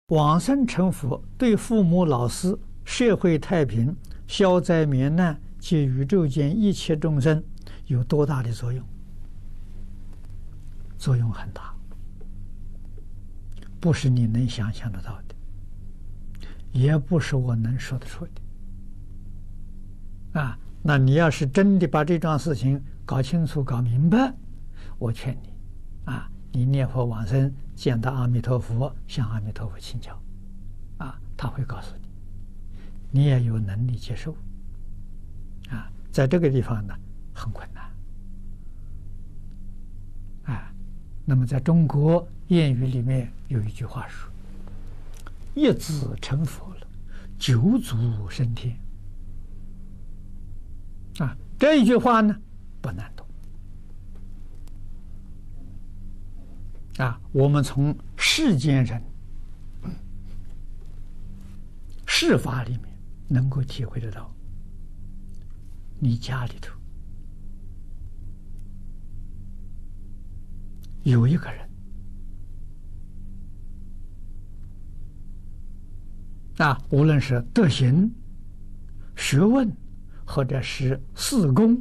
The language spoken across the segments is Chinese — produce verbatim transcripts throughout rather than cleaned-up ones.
往生成佛对父母、老师、社会太平、消灾免难及宇宙间一切众生有多大的作用？作用很大，不是你能想象得到的，也不是我能说得出的。啊，那你要是真的把这桩事情搞清楚、搞明白，我劝你，啊，你念佛往生，见到阿弥陀佛，向阿弥陀佛请教，啊，他会告诉你，你也有能力接受。啊，在这个地方呢，很困难。啊，那么在中国谚语里面有一句话说：“一子成佛了，九祖升天。”啊，这一句话呢不难懂。啊，我们从世间人事法里面能够体会得到，你家里头有一个人啊，无论是德行、学问，或者是事功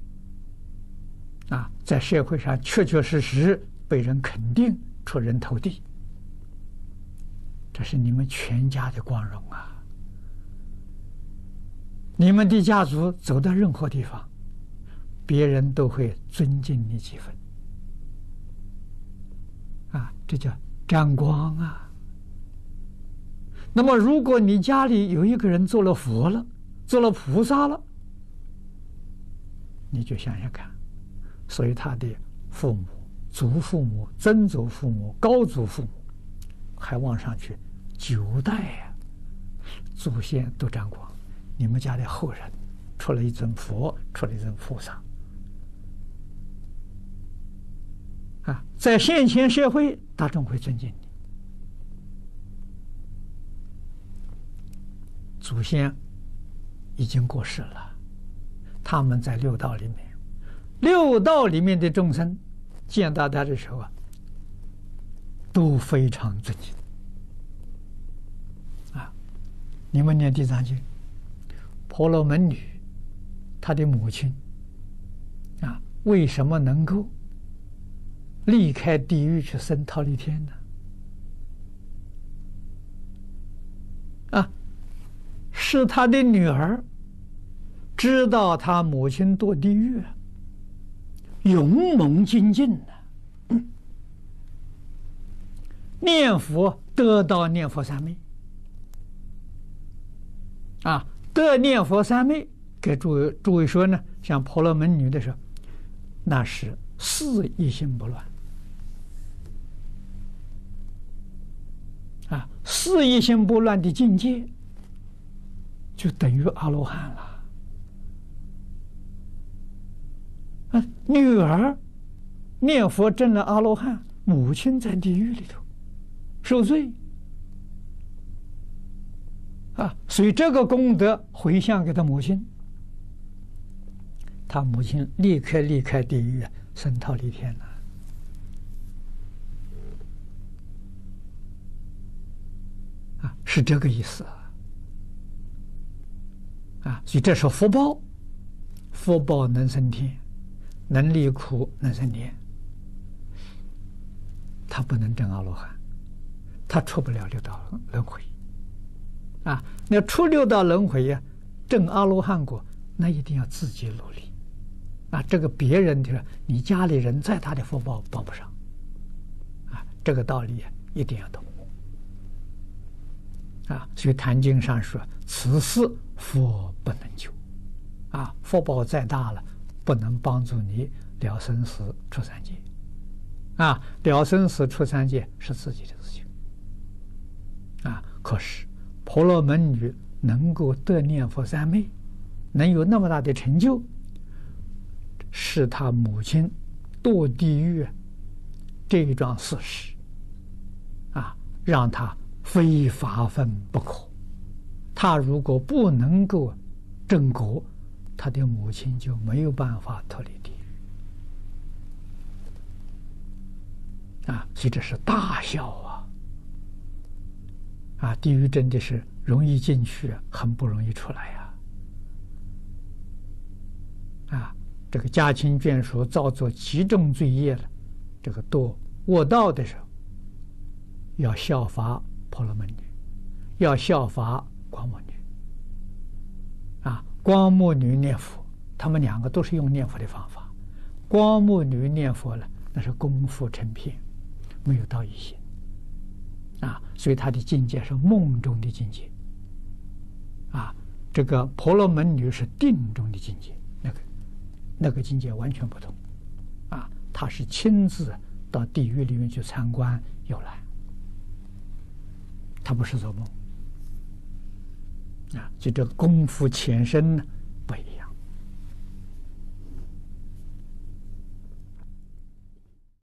啊，在社会上确确实实被人肯定、出人头地，这是你们全家的光荣啊！你们的家族走到任何地方，别人都会尊敬你几分啊，这叫沾光啊。那么，如果你家里有一个人做了佛了，做了菩萨了，你就想想看，所以他的父母、祖父母、曾祖父母、高祖父母，还往上去九代呀、啊，祖先都沾光。你们家的后人出了一尊佛，出了一尊菩萨啊，在现前社会，大众会尊敬你。祖先已经过世了，他们在六道里面，六道里面的众生见到他的时候啊，都非常尊敬啊。你们念地藏经，婆罗门女她的母亲啊，为什么能够离开地狱去升忉利天呢？啊，是她的女儿知道她母亲堕地狱，勇猛精进的、嗯、念佛得到念佛三昧啊。得念佛三昧，给诸位诸位说呢，像婆罗门女的时候，那是四一心不乱啊，四一心不乱的境界，就等于阿罗汉了。啊，女儿念佛证了阿罗汉，母亲在地狱里头受罪。啊，所以这个功德回向给他母亲，他母亲立刻离开地狱，升忉利天了。啊，是这个意思啊！啊，所以这是福报，福报能升天，能离苦能升天。他不能证阿罗汉，他出不了六道轮回。啊，那出六道轮回呀、啊，证阿罗汉果，那一定要自己努力。啊，这个别人的，你家里人再大的福报报不上。啊，这个道理、啊、一定要懂。啊，所以《坛经》上说：“此事佛不能救。”啊，福报再大了，不能帮助你了生死出三界。啊，了生死出三界是自己的事情。啊，可是婆罗门女能够得念佛三昧，能有那么大的成就，是她母亲堕地狱这一桩事实啊，让她非发奋不可。她如果不能够正果，她的母亲就没有办法脱离地狱啊，所以这是大孝啊。 啊，地狱真的是容易进去，很不容易出来呀！啊，这个家亲眷属造作极重罪业了，这个堕卧道的时候，要效法婆罗门女，要效法光目女。啊，光目女念佛，他们两个都是用念佛的方法。光目女念佛呢，那是功夫成片，没有到一心。啊，所以他的境界是梦中的境界。啊，这个婆罗门女是定中的境界，那个那个境界完全不同。啊，他是亲自到地狱里面去参观游览，他不是做梦。啊，就这个功夫浅深呢。